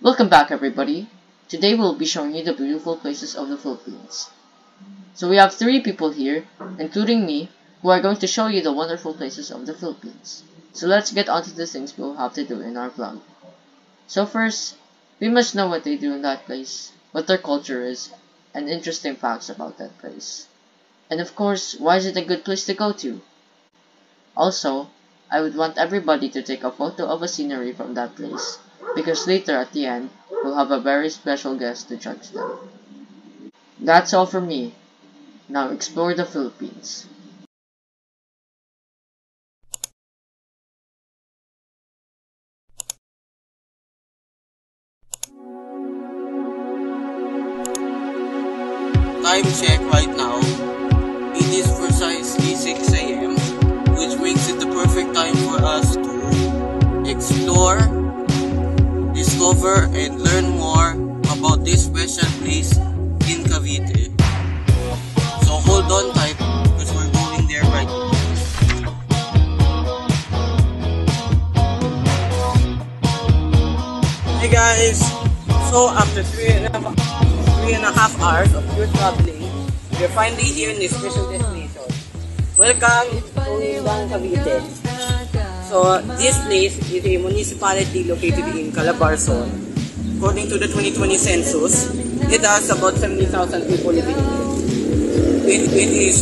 Welcome back everybody. Today we'll be showing you the beautiful places of the Philippines. So we have 3 people here, including me, who are going to show you the wonderful places of the Philippines. So let's get on to the things we'll have to do in our vlog. So first, we must know what they do in that place, what their culture is, and interesting facts about that place. And of course, why is it a good place to go to? Also, I would want everybody to take a photo of a scenery from that place, because later at the end, we'll have a very special guest to judge them. That's all from me. Now explore the Philippines. Time check right now. It is precisely 6 a.m., which makes it the perfect time for us to explore, discover, and learn more about this special place in Cavite. So hold on tight because we're going there right now. Hey guys! So after 3.5 hours of pure traveling, we're finally here in this special destination. Welcome to Indang Cavite. So this place is a municipality located in Calabarzon. According to the 2020 census, it has about 70,000 people living here. It is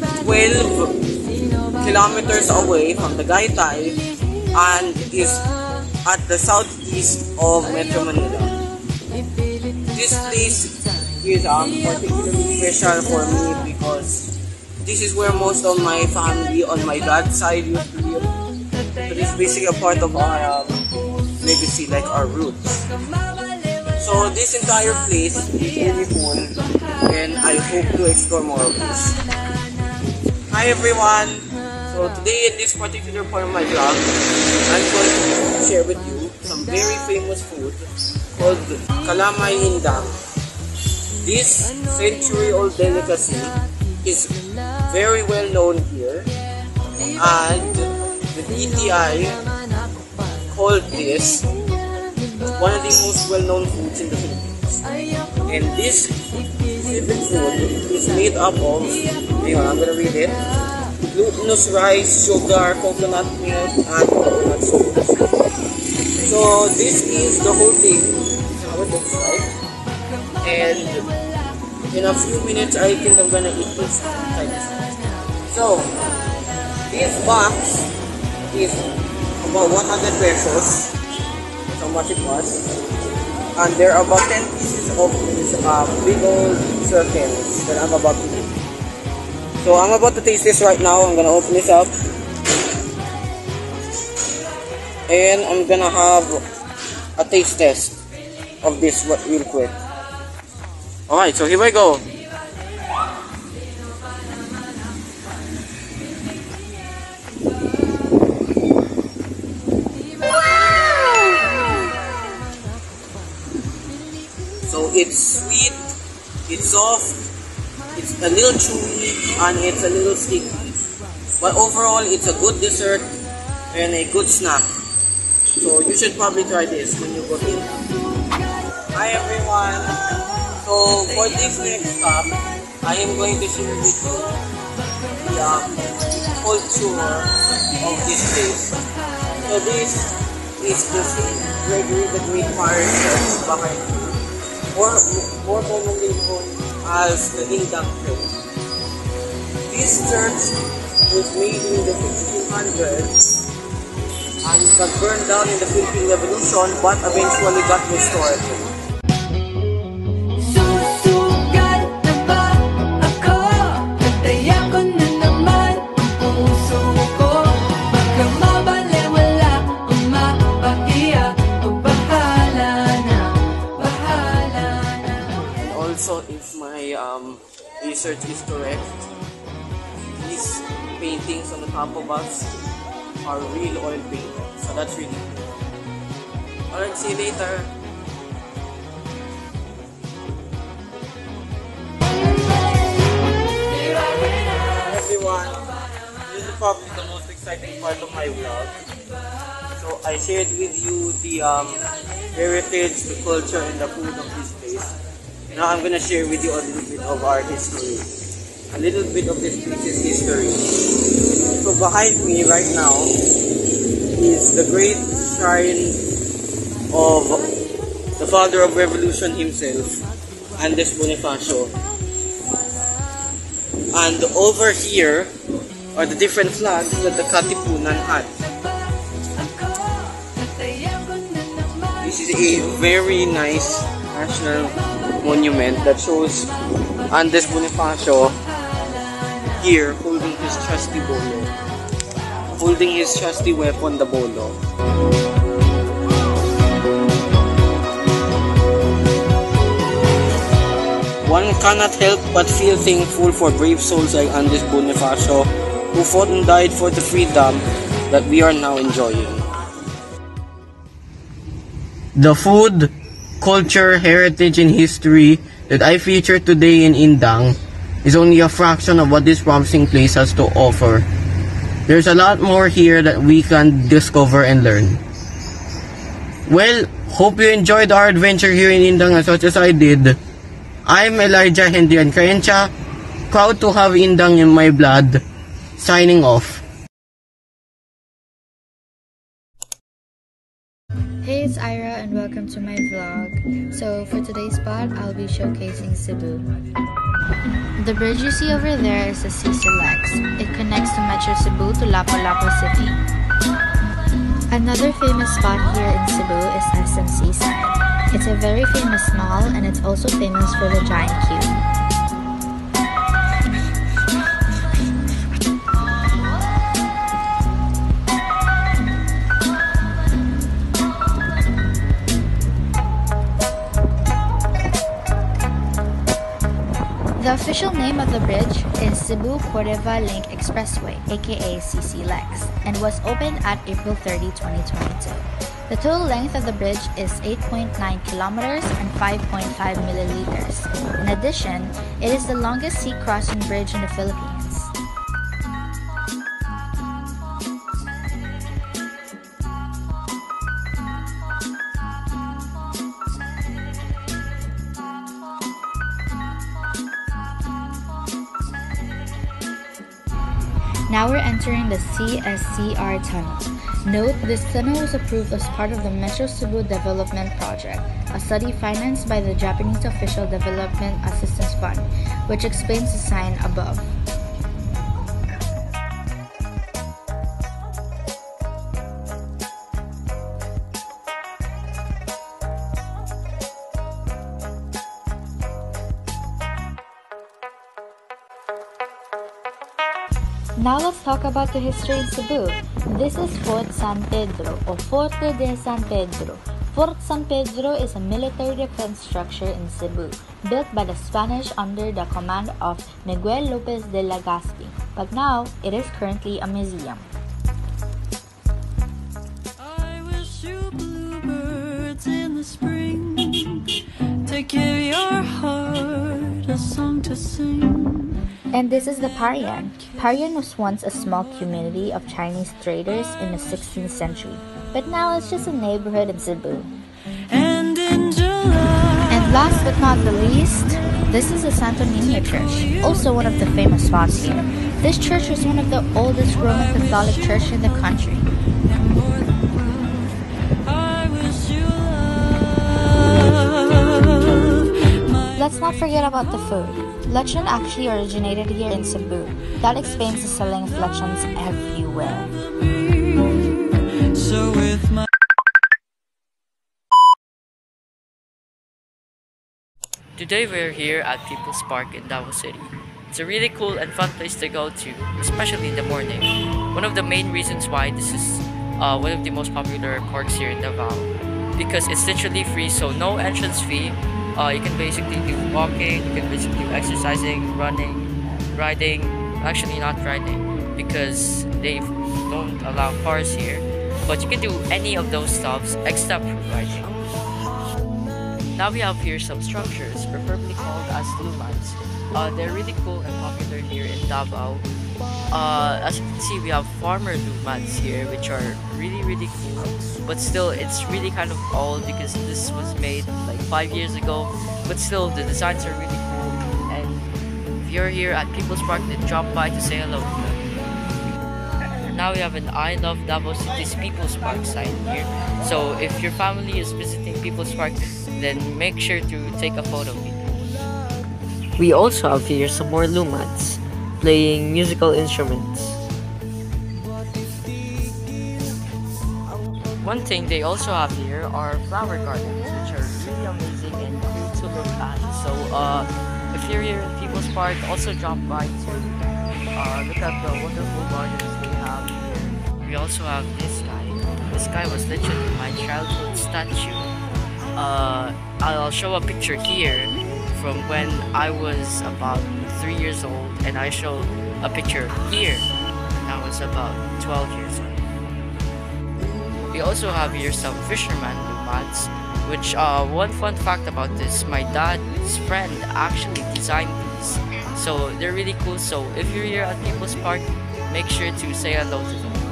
12 kilometers away from the Tagaytay and is at the southeast of Metro Manila. This place is particularly special for me because this is where most of my family on my dad's side used to live. So this is basically a part of our legacy, like our roots. So this entire place is really cool and I hope to explore more of this. Hi everyone! So today in this particular part of my vlog, I'm going to share with you some very famous food called Kalamay Indang. This century-old delicacy is very well known here, and the DTI called this one of the most well-known foods in the Philippines. And this specific food is made up of, hang on, I'm gonna read it, glutinous rice, sugar, coconut milk, and coconut sauce. So this is the whole thing, how it looks like. And in a few minutes, I think I'm gonna eat this. So this box is about 100 pesos. That's how much it was. And there are about 10 pieces of these big old circles that I'm about to eat. So I'm about to taste this right now. I'm gonna open this up. And I'm gonna have a taste test of this real quick. Alright, so here we go. So it's sweet, it's soft, it's a little chewy, and it's a little sticky. But overall, it's a good dessert and a good snack. So you should probably try this when you go in. Hi everyone! So for this next stop, I am going to share with you the culture of this place. So this is the St. Gregory the Great Fire Church behind me, or more commonly known as the Indang Church. This church was made in the 1600s and got burned down in the Philippine Revolution, but eventually got restored. Also, if my research is correct, these paintings on the top of us are real oil paintings, so that's really cool. Alright, see you later. Everyone, this is probably the most exciting part of my vlog. So I shared with you the heritage, the culture, and the food of this place. Now I'm gonna share with you a little bit of our history. A little bit of this place's history. So behind me right now is the great shrine of the father of revolution himself, Andres Bonifacio. And over here are the different flags that the Katipunan had. This is a very nice national monument that shows Andres Bonifacio here holding his trusty bolo, holding his trusty weapon, the bolo. One cannot help but feel thankful for brave souls like Andres Bonifacio, who fought and died for the freedom that we are now enjoying. The food, culture, heritage, and history that I feature today in Indang is only a fraction of what this promising place has to offer. There's a lot more here that we can discover and learn. Well, hope you enjoyed our adventure here in Indang as much as I did. I'm Elijah Hendrian Carencha, proud to have Indang in my blood, signing off. Hey, it's Ira and welcome to my vlog. So for today's spot, I'll be showcasing Cebu. The bridge you see over there is the CC Lex. It connects to Metro Cebu to Lapu-Lapu City. Another famous spot here in Cebu is SM Seaside. It's a very famous mall and it's also famous for the giant cube. The official name of the bridge is Cebu-Cordova Link Expressway, aka CC Lex, and was opened at April 30, 2022. The total length of the bridge is 8.9 kilometers and 5.5 milliliters. In addition, it is the longest sea crossing bridge in the Philippines. Now we're entering the CSCR Tunnel. Note, this tunnel was approved as part of the Metro Cebu Development Project, a study financed by the Japanese Official Development Assistance Fund, which explains the sign above. Now let's talk about the history in Cebu. This is Fort San Pedro or Forte de San Pedro. Fort San Pedro is a military defense structure in Cebu, built by the Spanish under the command of Miguel Lopez de Legazpi, but now it is currently a museum. I wish you bluebirds in the spring to give your heart a song to sing. And this is the Parian. Parian was once a small community of Chinese traders in the 16th century, but now it's just a neighborhood in Cebu. And in July, And last but not the least, this is the Santo Niño Church, also one of the famous spots here. This church is one of the oldest Roman Catholic church in the country. I wish you love. Let's not forget about the food. Lechon actually originated here in Cebu. That explains the selling of lechons everywhere. So with my Today we're here at People's Park in Davao City. It's a really cool and fun place to go to, especially in the morning. One of the main reasons why this is one of the most popular parks here in Davao, because it's literally free, so no entrance fee. You can basically do walking, you can basically do exercising, running, riding. Actually not riding, because they don't allow cars here. But you can do any of those stuffs except for riding. Now we have here some structures, preferably called as lumans. They're really cool and popular here in Davao As you can see, we have farmer lumats here, which are really cool. But still, it's really kind of old because this was made like 5 years ago. But still, the designs are really cool. And if you're here at People's Park, then drop by to say hello to them. Now we have an I Love Davao City's People's Park sign here. So if your family is visiting People's Park, then make sure to take a photo with it. We also have here some more lumats playing musical instruments. One thing they also have here are flower gardens, which are really amazing and cute to look at. So if you're here at People's Park, also drop by to look at the wonderful gardens they have here. We also have this guy. This guy was literally my childhood statue. I'll show a picture here from when I was about 3 years old, and I show a picture here when I was about 12 years old. We also have here some fisherman lumats, which one fun fact about this, my dad's friend actually designed these. So they're really cool. So if you're here at People's Park, make sure to say hello to them.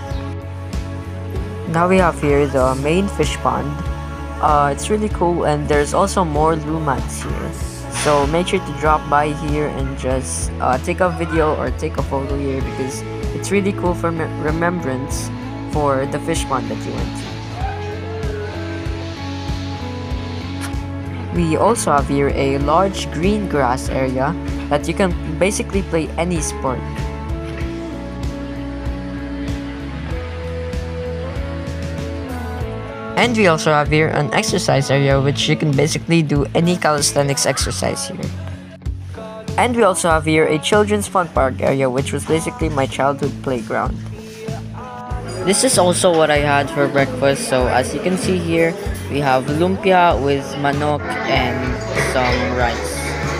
Now we have here the main fish pond. It's really cool, and there's also more lumats here. So make sure to drop by here and just take a video or take a photo here because it's really cool for remembrance for the fish pond that you went to. We also have here a large green grass area that you can basically play any sport. And we also have here an exercise area which you can basically do any calisthenics exercise here. And we also have here a children's fun park area which was basically my childhood playground. This is also what I had for breakfast. So as you can see here, we have lumpia with manok and some rice.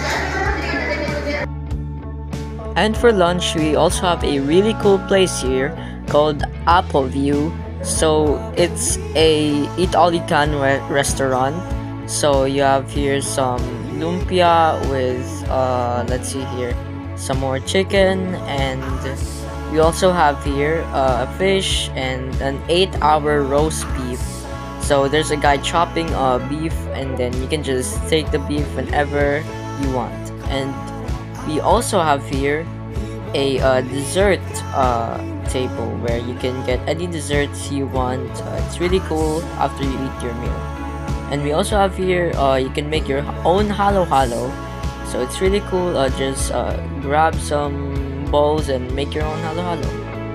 And for lunch, we also have a really cool place here called Apple View. So it's a eat all you can restaurant. So you have here some lumpia with let's see here, some more chicken, and we also have here a fish and an 8-hour roast beef. So there's a guy chopping beef, and then you can just take the beef whenever you want. And we also have here a dessert table where you can get any desserts you want. It's really cool after you eat your meal. And we also have here you can make your own halo-halo. So it's really cool. Just grab some bowls and make your own halo-halo.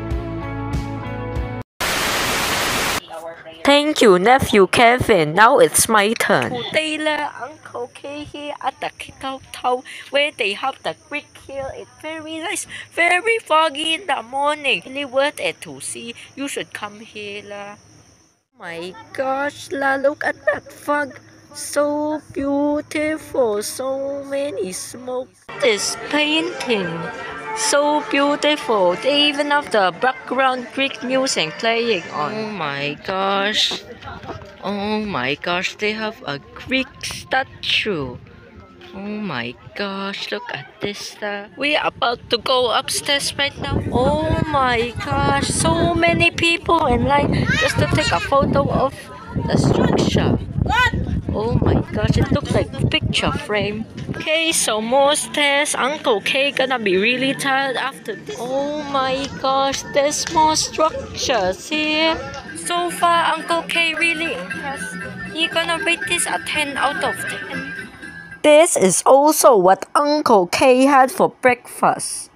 Thank you, nephew Kevin. Now it's my turn. Today, Uncle K here at the Kikaw where they have the Greek Hill. It's very nice, very foggy in the morning. Really worth it to see. You should come here. Oh my gosh, look at that fog. So beautiful. So many smoke. This painting. So beautiful. They even have the background Greek music playing on. Oh my gosh. Oh my gosh, they have a Greek statue. Oh my gosh, look at this. We are about to go upstairs right now. Oh my gosh, so many people in line just to take a photo of the structure. Oh my gosh, it looks like a picture frame. Okay, so more stairs. Uncle K gonna be really tired after this. Oh my gosh, there's more structures here. So far, Uncle K really impressed. He gonna rate this a 10 out of 10. This is also what Uncle K had for breakfast.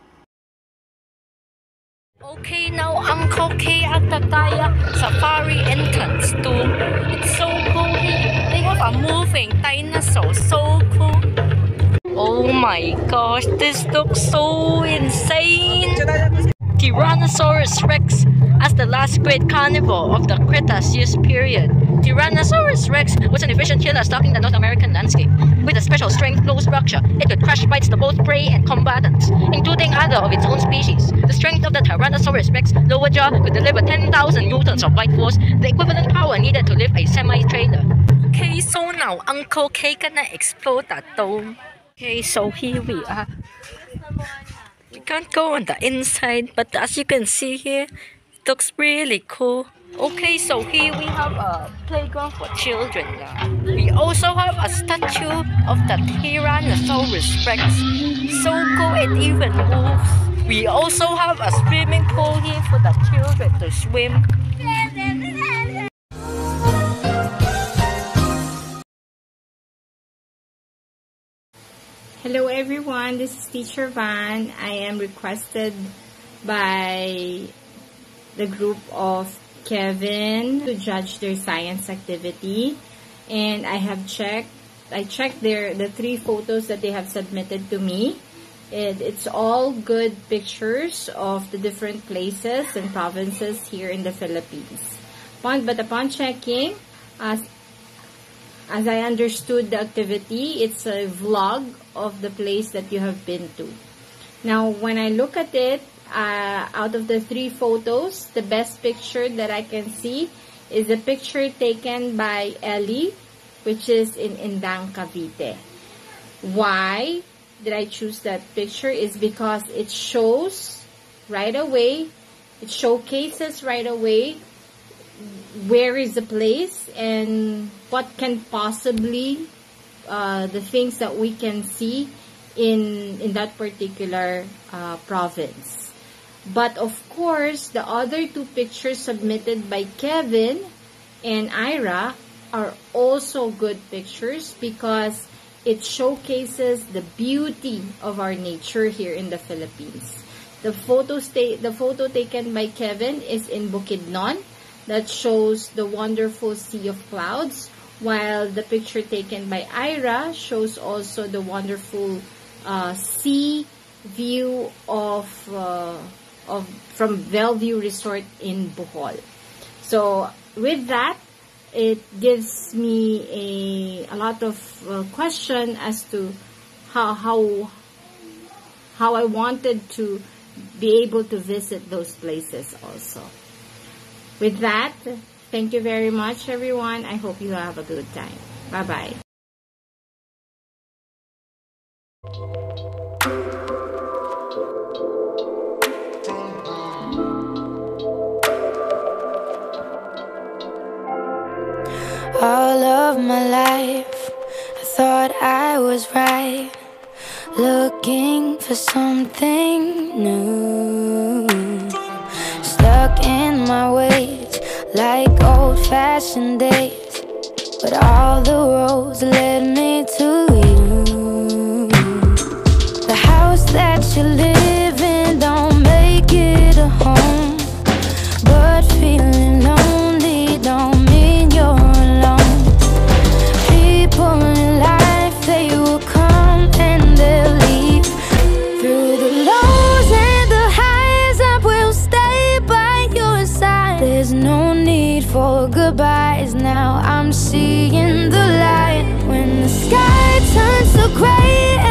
Okay, now Uncle K at the Daya Safari entrance too. It's so cool here. They have a moving dinosaur, so cool. Oh my gosh, this looks so insane. Tyrannosaurus Rex as the last great carnivore of the Cretaceous period. Tyrannosaurus Rex was an efficient killer stalking the North American landscape. With a special strength flow structure, it could crush bites to both prey and combatants, including other of its own species. The strength of the Tyrannosaurus Rex lower jaw could deliver 10,000 newtons of bite force, the equivalent power needed to lift a semi-trailer. Okay, so now Uncle K gonna explode that dome. Okay, so here we are. can't go on the inside, but as you can see here, it looks really cool. Okay, so here we have a playground for children now. We also have a statue of the Tyrannosaurus Rex. So cool, it even moves. We also have a swimming pool here for the children to swim. Hello everyone, this is Teacher Van. I am requested by the group of Kevin to judge their science activity, and I checked the 3 photos that they have submitted to me. It's all good pictures of the different places and provinces here in the Philippines. But upon checking, as I understood the activity, it's a vlog of the place that you have been to. Now, when I look at it, out of the 3 photos, the best picture that I can see is a picture taken by Ellie, which is in Indang, Cavite. Why did I choose that picture? Is because it shows right away, it showcases right away where is the place and what can possibly the things that we can see in that particular province. But of course, the other 2 pictures submitted by Kevin and Ira are also good pictures because it showcases the beauty of our nature here in the Philippines. The photo taken by Kevin is in Bukidnon, that shows the wonderful sea of clouds, while the picture taken by Ira shows also the wonderful sea view from Bellevue Resort in Bohol. So with that, it gives me a lot of question as to how I wanted to be able to visit those places also. With that, thank you very much, everyone. I hope you have a good time. Bye-bye. All of my life, I thought I was right, looking for something new. Stuck in my ways, like old-fashioned days, but all the roads led me to you. The house that you live in don't make it a home, but feeling lonely don't mean you're alone. People in life, they will come and they'll leave. Through the lows and the highs, I will stay by your side. There's no need for goodbyes now, I'm seeing the light. When the sky turns to gray